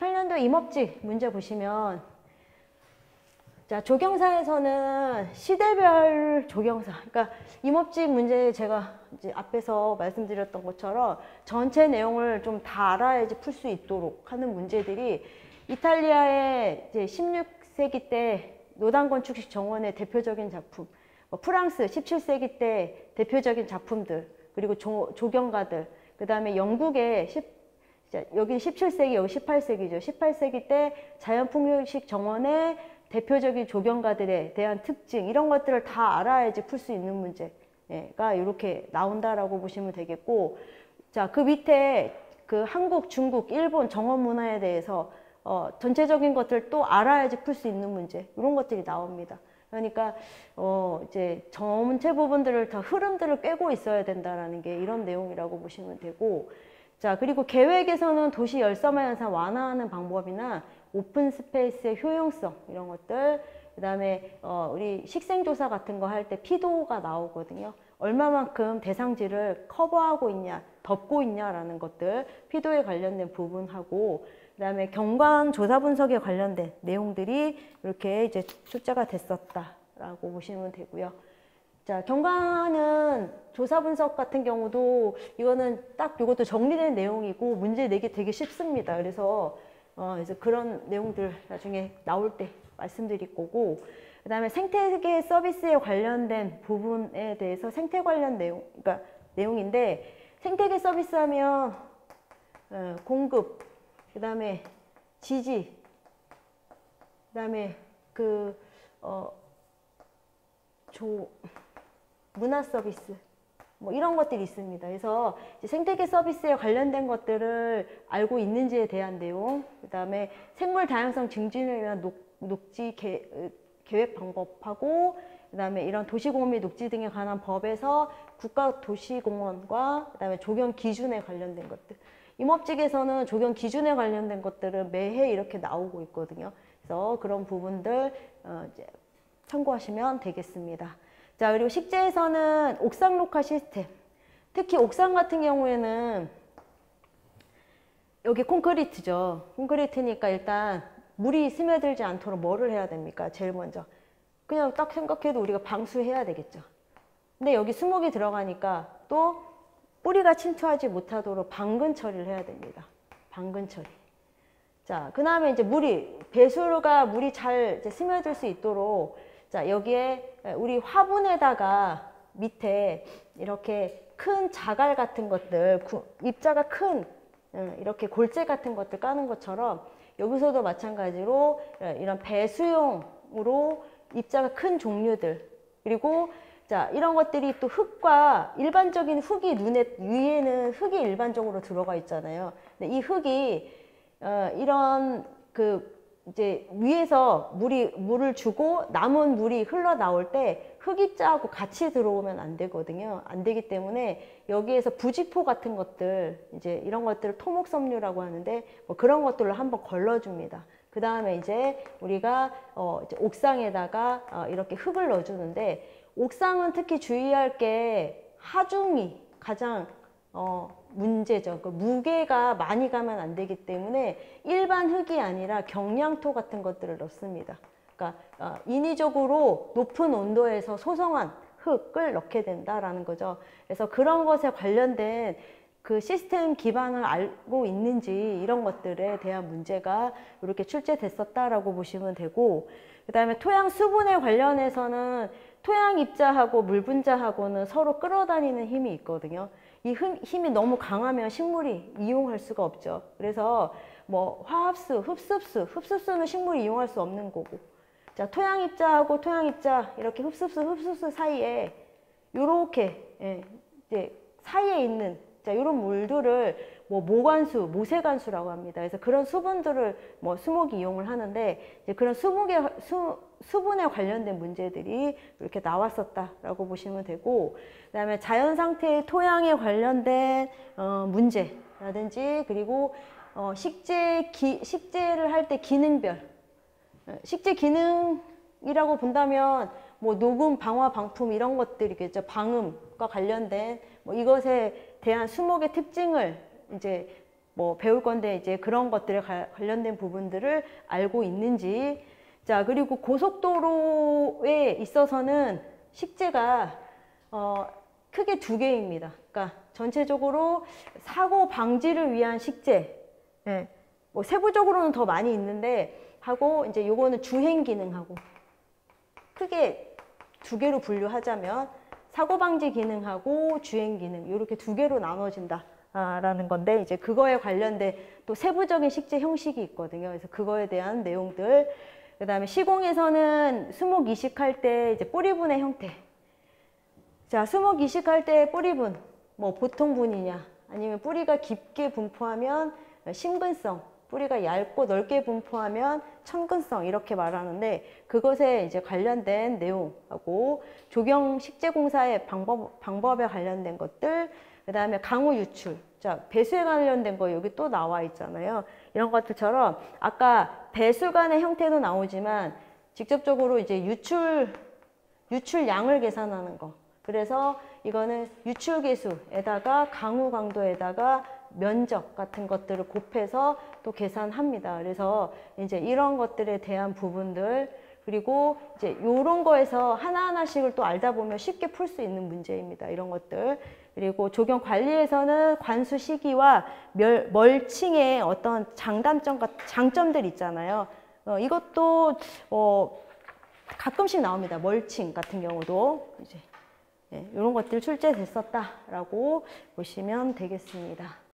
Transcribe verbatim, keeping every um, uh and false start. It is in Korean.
십팔 년도 임업직 문제 보시면, 자, 조경사에서는 시대별 조경사, 그러니까 임업직 문제 제가 이제 앞에서 말씀드렸던 것처럼 전체 내용을 좀 다 알아야지 풀 수 있도록 하는 문제들이 이탈리아의 이제 십육 세기 때 노단 건축식 정원의 대표적인 작품, 뭐 프랑스 십칠 세기 때 대표적인 작품들, 그리고 조, 조경가들, 그 다음에 영국의 십, 여기 십칠 세기, 여기 십팔 세기죠. 십팔 세기 때 자연풍경식 정원의 대표적인 조경가들에 대한 특징, 이런 것들을 다 알아야지 풀 수 있는 문제가 이렇게 나온다라고 보시면 되겠고, 자, 그 밑에 그 한국, 중국, 일본 정원 문화에 대해서 어, 전체적인 것들을 또 알아야지 풀 수 있는 문제, 이런 것들이 나옵니다. 그러니까 어, 이제 전체 부분들을 다 흐름들을 꿰고 있어야 된다라는 게 이런 내용이라고 보시면 되고, 자, 그리고 계획에서는 도시 열섬화 현상 완화하는 방법이나 오픈 스페이스의 효용성, 이런 것들, 그 다음에 어, 우리 식생조사 같은 거 할 때 피도가 나오거든요. 얼마만큼 대상지를 커버하고 있냐, 덮고 있냐라는 것들, 피도에 관련된 부분하고, 그 다음에 경관 조사 분석에 관련된 내용들이 이렇게 이제 출제가 됐었다라고 보시면 되고요. 자, 경관은 조사 분석 같은 경우도 이거는 딱 이것도 정리된 내용이고 문제 내기 되게 쉽습니다. 그래서 어, 이제 그런 내용들 나중에 나올 때 말씀드릴 거고, 그 다음에 생태계 서비스에 관련된 부분에 대해서 생태 관련 내용, 그러니까 내용인데, 생태계 서비스 하면 어, 공급, 그 다음에 지지, 그 다음에 그 어, 조, 문화 서비스, 뭐 이런 것들이 있습니다. 그래서 생태계 서비스에 관련된 것들을 알고 있는지에 대한 내용, 그 다음에 생물 다양성 증진을 위한 녹, 녹지 개, 계획 방법하고, 그 다음에 이런 도시공원 및 녹지 등에 관한 법에서 국가도시공원과 그 다음에 조경 기준에 관련된 것들, 임업직에서는 조경 기준에 관련된 것들은 매해 이렇게 나오고 있거든요. 그래서 그런 부분들 어, 이제 참고하시면 되겠습니다. 자, 그리고 식재에서는 옥상 녹화 시스템, 특히 옥상 같은 경우에는 여기 콘크리트죠. 콘크리트니까 일단 물이 스며들지 않도록 뭐를 해야 됩니까? 제일 먼저 그냥 딱 생각해도 우리가 방수해야 되겠죠. 근데 여기 수목이 들어가니까 또 뿌리가 침투하지 못하도록 방근 처리를 해야 됩니다. 방근 처리. 자, 그 다음에 이제 물이, 배수가 물이 잘 이제 스며들 수 있도록, 자, 여기에 우리 화분에다가 밑에 이렇게 큰 자갈 같은 것들, 입자가 큰 이렇게 골재 같은 것들 까는 것처럼 여기서도 마찬가지로 이런 배수용으로 입자가 큰 종류들, 그리고 자, 이런 것들이 또 흙과 일반적인 흙이 눈에, 위에는 흙이 일반적으로 들어가 있잖아요. 근데 이 흙이 어, 이런 그 이제 위에서 물이 물을 주고 남은 물이 흘러나올 때 흙입자하고 같이 들어오면 안 되거든요. 안 되기 때문에 여기에서 부직포 같은 것들, 이제 이런 것들을 토목섬유라고 하는데 뭐 그런 것들을 한번 걸러줍니다. 그 다음에 이제 우리가 어 이제 옥상에다가 어 이렇게 흙을 넣어주는데, 옥상은 특히 주의할 게 하중이 가장 어 문제죠. 그 무게가 많이 가면 안 되기 때문에 일반 흙이 아니라 경량토 같은 것들을 넣습니다. 그러니까 어, 인위적으로 높은 온도에서 소성한 흙을 넣게 된다라는 거죠. 그래서 그런 것에 관련된 그 시스템 기반을 알고 있는지, 이런 것들에 대한 문제가 이렇게 출제됐었다라고 보시면 되고, 그 다음에 토양 수분에 관련해서는 토양 입자하고 물 분자하고는 서로 끌어다니는 힘이 있거든요. 이 힘이 너무 강하면 식물이 이용할 수가 없죠. 그래서 뭐 화합수, 흡습수, 흡습수는 식물이 이용할 수 없는 거고, 자, 토양 입자하고 토양 입자, 이렇게 흡습수, 흡습수 사이에 요렇게 예, 이제 사이에 있는 자, 이런 물들을 뭐 모관수, 모세관수라고 합니다. 그래서 그런 수분들을 뭐 수목이 이용을 하는데, 이제 그런 수목의 수, 수분에 관련된 문제들이 이렇게 나왔었다라고 보시면 되고, 그다음에 자연 상태의 토양에 관련된 어, 문제라든지, 그리고 어, 식재 기, 식재를 할 때 기능별, 식재 기능이라고 본다면 뭐 녹음, 방화, 방품 이런 것들이겠죠. 방음과 관련된 뭐 이것에 대한 수목의 특징을 이제 뭐 배울 건데 이제 그런 것들에 가, 관련된 부분들을 알고 있는지. 자, 그리고 고속도로에 있어서는 식재가 어, 크게 두 개입니다. 그러니까 전체적으로 사고 방지를 위한 식재. 예. 뭐 세부적으로는 더 많이 있는데 하고 이제 요거는 주행 기능하고 크게 두 개로 분류하자면 사고 방지 기능하고 주행 기능 이렇게 두 개로 나눠진다. 라는 건데 이제 그거에 관련된 또 세부적인 식재 형식이 있거든요. 그래서 그거에 대한 내용들. 그 다음에 시공에서는 수목 이식할 때 이제 뿌리분의 형태. 자, 수목 이식할 때 뿌리분, 뭐 보통 분이냐, 아니면 뿌리가 깊게 분포하면 심근성, 뿌리가 얇고 넓게 분포하면 천근성 이렇게 말하는데 그것에 이제 관련된 내용하고 조경 식재공사의 방법, 방법에 관련된 것들, 그 다음에 강우 유출. 자, 배수에 관련된 거 여기 또 나와 있잖아요. 이런 것들처럼 아까 배수관의 형태도 나오지만 직접적으로 이제 유출, 유출량을 계산하는 거. 그래서 이거는 유출계수에다가 강우 강도에다가 면적 같은 것들을 곱해서 또 계산합니다. 그래서 이제 이런 것들에 대한 부분들 그리고 이제 요런 거에서 하나하나씩을 또 알다 보면 쉽게 풀 수 있는 문제입니다. 이런 것들. 그리고 조경 관리에서는 관수 시기와 멸, 멀칭의 어떤 장단점, 장점들 있잖아요. 어, 이것도 어, 가끔씩 나옵니다. 멀칭 같은 경우도 이제 네, 이런 것들 출제됐었다라고 보시면 되겠습니다.